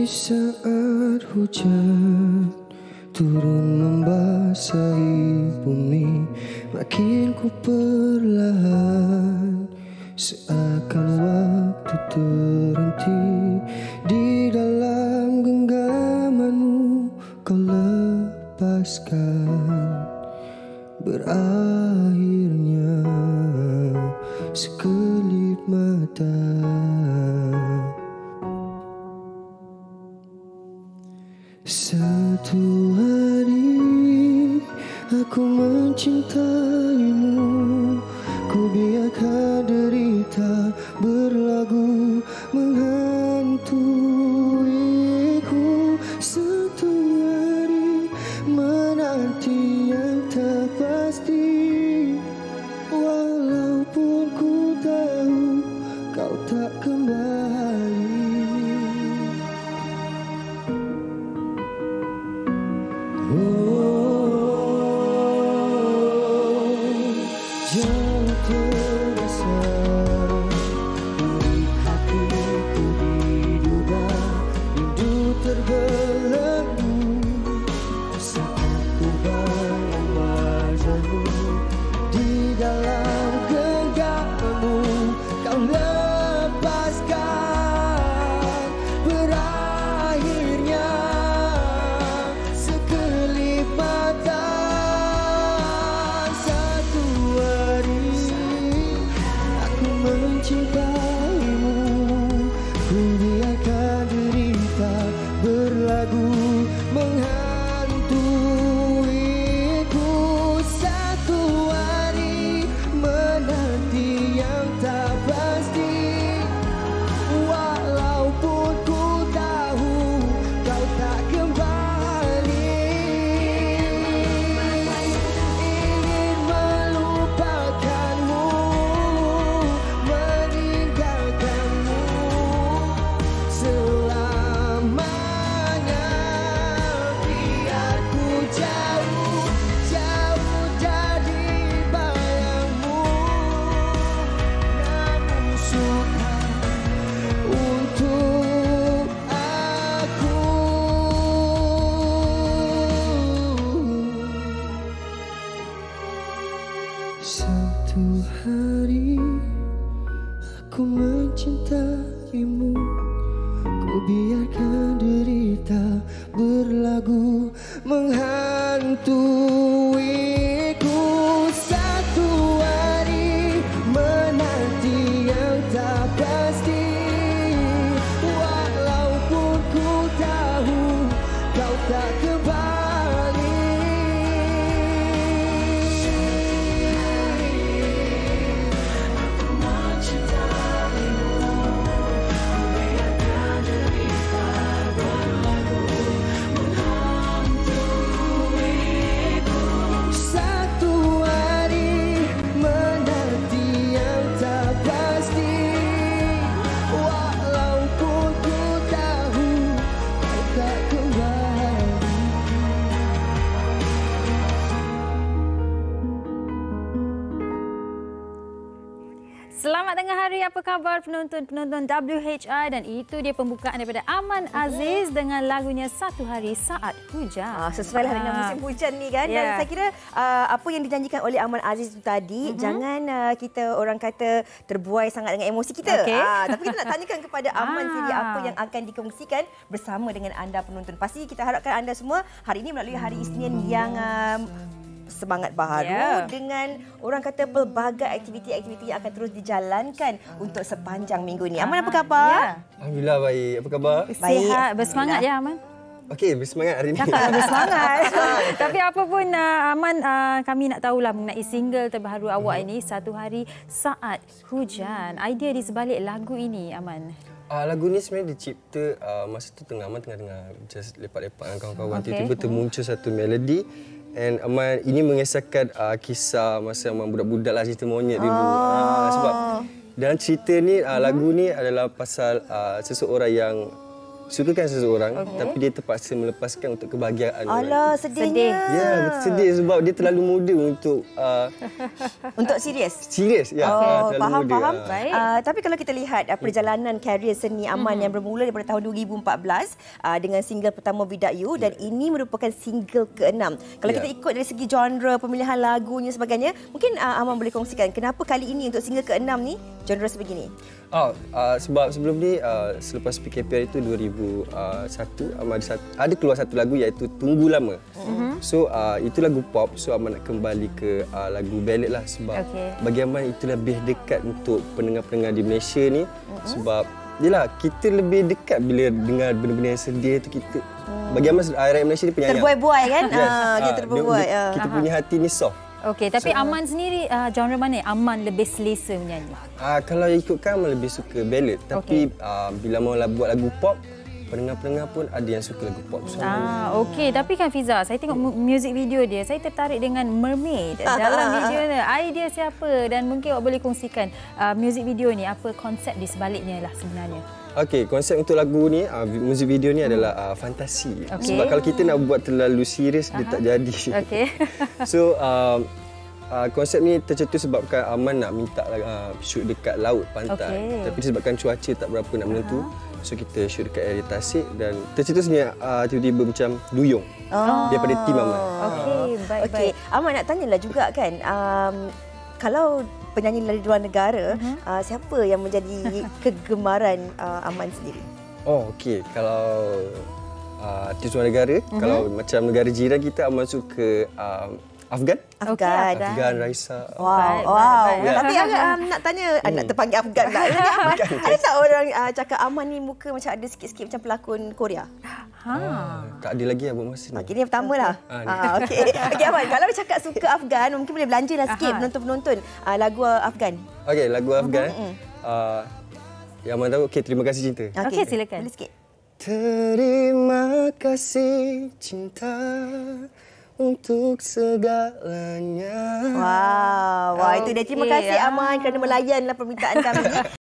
saat hujan turun membasahi bumi, makin ku perlahan, seakan waktu terhenti. Di dalam genggamanmu kau lepaskan, berakhirnya sekelip mata. Satu hari aku mencintaimu, ku biarkan derita berlagu menghantuiku. Satu hari menanti yang tak pasti, walaupun ku tahu kau tak kembali. Jauh terasa di hatiku diduga, rindu terbelenggu saat ku bayang wajahmu. Di dalam genggamanmu kau lepaskan, berakhirnya sekelip mata. Satu hari aku mencintaimu, ku biarkan derita berlagu menghantuiku. Satu hari menanti yang tak pasti, walaupun ku tahu kau tak kembali. Ingin melupakanmu, meninggalkanmu selamanya. Biar ku jauh, jauh dari bayangmu, namun sukar untuk aku. Satu hari aku mencintaimu, ku biarkan derita berlagu menghantuiku. Satu hari menanti yang tak pasti, walaupun ku tahu kau tak kembali. Satu hari menanti yang tak pasti, walaupun ku tahu kau tak kembali. Selamat tengah hari, apa khabar penonton-penonton WHI, dan itu dia pembukaan daripada Aman Aziz dengan lagunya Satu Hari Saat Hujan. Sesuai lah dengan musim hujan ni kan. Dan saya kira apa yang dijanjikan oleh Aman Aziz itu tadi, jangan kita orang kata terbuai sangat dengan emosi kita. Tapi kita nak tanyakan kepada Aman sendiri apa yang akan dikongsikan bersama dengan anda penonton. Pasti kita harapkan anda semua hari ini melalui hari Isnin yang semangat baharu dengan orang kata pelbagai aktiviti-aktiviti yang akan terus dijalankan untuk sepanjang minggu ni. Aman, apa khabar? Alhamdulillah baik. Apa khabar? Sihat, bersemangat ya Aman? Okey, bersemangat hari ni. Cakap bersemangat. Tapi apa pun Aman, kami nak tahulah mengenai single terbaru awak ini, Satu Hari Saat Hujan. Idea di sebalik lagu ini, Aman? Lagu ni sebenarnya dicipta masa tu Aman tengah just lepak-lepak dengan kawan-kawan. Tiba-tiba termuncul satu melodi. And Aman, ini mengisahkan kisah masa Aman budak-budak lah, cerita monyet dulu. Sebab dalam cerita ni, lagu ni adalah pasal seseorang yang sukakan seseorang tapi dia terpaksa melepaskan untuk kebahagiaan orang Alah, itu. sedihnya. Ya, betul sedih sebab dia terlalu muda untuk Untuk serius. serius. Ya, terlalu Faham, muda. faham. Baik. Tapi kalau kita lihat perjalanan karier seni Aman yang bermula daripada tahun 2014 dengan single pertama Without You dan ini merupakan single ke-6. Kalau kita ikut dari segi genre, pemilihan lagunya sebagainya, mungkin Aman boleh kongsikan kenapa kali ini untuk single ke-6 ni genre sebegini? Sebab sebelum ni selepas PKPR itu 2001 Aman ada keluar satu lagu iaitu Tunggu Lama. So itu lagu pop, so Aman nak kembali ke lagu ballad lah sebab bagi Aman itu lebih dekat untuk pendengar-pendengar di Malaysia ni sebab yelah kita lebih dekat bila dengar benda-benda yang sedih tu kita bagi Aman rakyat Malaysia ni penyayang. Terbuai-buai kan? Dia terbuai. Kita punya hati ni soft. Okey, tapi Aman sendiri genre mana yang Aman lebih selesa menyanyi? Kalau ikutkan Aman lebih suka ballad tapi bila mau buat lagu pop pendengar-pendengar pun ada yang suka lagu pop. So, okey, tapi kan Fiza, saya tengok music video dia, saya tertarik dengan mermaid dalam video ni. Idea siapa dan mungkin awak boleh kongsikan music video ni apa konsep di sebaliknya lah sebenarnya. Okey, konsep untuk lagu ni, music video ni adalah fantasi. Sebab kalau kita nak buat terlalu serius, dia tak jadi. Okey. So, konsep ni tercetus sebabkan Aman nak minta shoot dekat laut, pantai. Tapi disebabkan cuaca tak berapa nak menentu, so kita shoot dekat area Tasik dan tercetusnya tiba-tiba macam duyung daripada tim Aman. Okey, baik-baik. Aman nak tanyalah juga kan, kalau penyanyi dari luar negara, siapa yang menjadi kegemaran Aman sendiri? Okey. Kalau artis luar negara, kalau macam negara jiran kita, Aman suka Afgan. Afgan. Afgan, Raisa. Wow. Tapi nak tanya, nak terpanggil Afgan pula. Ada tak orang cakap Aman ni muka macam ada sikit-sikit macam pelakon Korea? Tak ada lagi buat masa ni. Ini yang pertama lah. Okey, Aman. Kalau cakap suka Afgan, mungkin boleh belanjalah sikit penonton-penonton lagu Afgan. Okey, lagu Afgan. Yang Aman tahu, terima kasih cinta. Okey, silakan. Boleh sikit. Terima kasih cinta untuk segalanya. Wow, itu dia. Terima kasih Aman kerana melayanlah permintaan kami.